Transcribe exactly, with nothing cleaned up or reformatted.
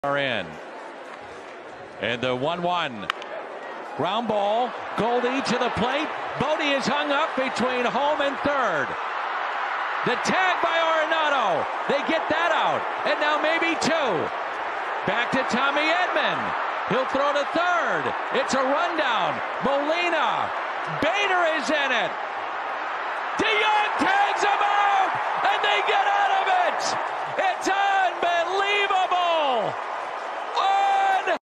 are in. And the one one. Ground ball. Goldie to the plate. Bodie is hung up between home and third. The tag by Arenado. They get that out. And now maybe two. Back to Tommy Edman. He'll throw to third. It's a rundown. Molina. Bader is in it. DeYoung.